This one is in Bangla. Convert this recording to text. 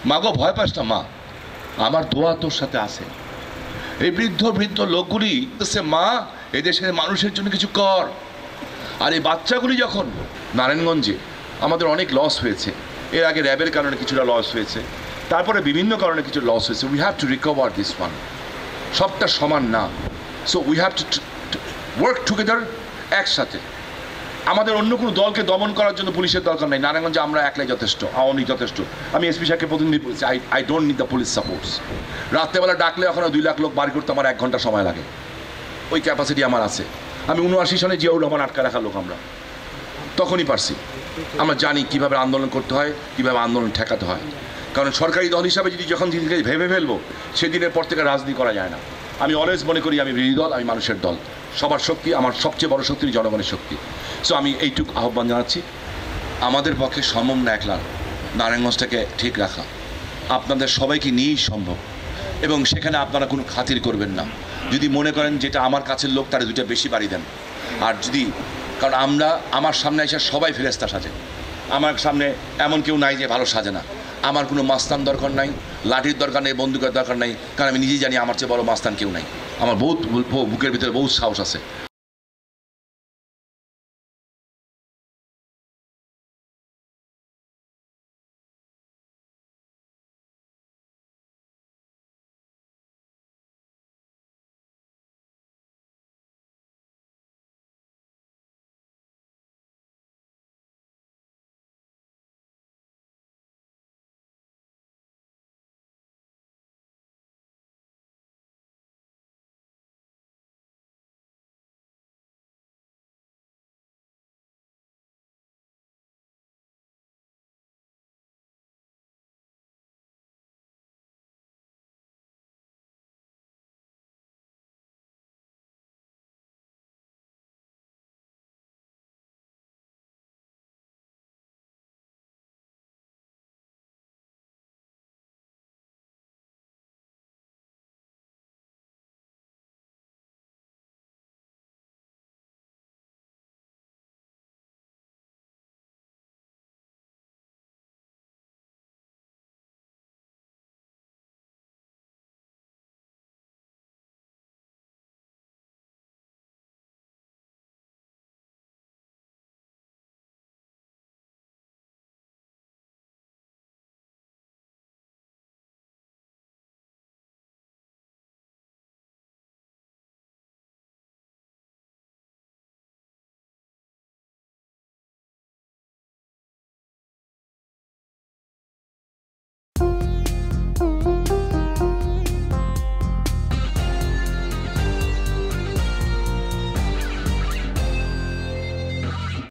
মা গো ভয় পাস না মা, আমার দোয়া তোর সাথে আছে। এই বৃদ্ধ বৃদ্ধ লোকগুলি বলছে, মা এদেশের মানুষের জন্য কিছু কর। আর এই বাচ্চাগুলি যখন নারায়ণগঞ্জে আমাদের অনেক লস হয়েছে, এর আগে র্যাবের কারণে কিছুটা লস হয়েছে, তারপরে বিভিন্ন কারণে কিছু লস হয়েছে। We have to recover this one. সবটা সমান না, so we have to work together, একসাথে। আমাদের অন্য কোনো দলকে দমন করার জন্য পুলিশের দরকার নেই। নারায়ণগঞ্জে আমরা একলাই যথেষ্ট, আওয়ামী লীগ যথেষ্ট। আমি এসপি সাহেবকে প্রতিনিধি বলছি, I don't need the police supports. রাত্রেবেলা ডাকলে ওখানে 2 লাখ লোক বাড়ি করতে আমার 1 ঘন্টা সময় লাগে, ওই ক্যাপাসিটি আমার আছে। আমি 79 সনে জিয়াউর রহমান আটকা রাখা লোক, আমরা তখনই পারছি। আমরা জানি কীভাবে আন্দোলন করতে হয়, কীভাবে আন্দোলন ঠেকাতে হয়। কারণ সরকারি দল হিসাবে যদি যখন দিনকে ভেবে ফেলবো, সেদিনের পর থেকে রাজনীতি করা যায় না। আমি অলওয়েজ মনে করি আমি বিরোধী দল, আমি মানুষের দল। সবার শক্তি, আমার সবচেয়ে বড় শক্তি জনগণের শক্তি। সো আমি এইটুকু আহ্বান জানাচ্ছি, আমাদের পক্ষে সম্ভব না একলা নারায়ণগঞ্জটাকে ঠিক রাখা, আপনাদের সবাইকে নিয়েই সম্ভব। এবং সেখানে আপনারা কোনো খাতির করবেন না। যদি মনে করেন যেটা আমার কাছের লোক, তারা 2টা বেশি বাড়ি দেন। আর যদি, কারণ আমার সামনে এসে সবাই ফেরেস্তা সাজে, আমার সামনে এমন কেউ নাই যে ভালো সাজে না। আমার কোনো মাস্তান দরকার নাই, লাঠির দরকার নেই, বন্দুকের দরকার নাই, কারণ আমি নিজেই জানি আমার চেয়ে বড় মাস্তান কেউ নাই। আমার বহুত বুকের ভিতরে বহুত সাহস আছে।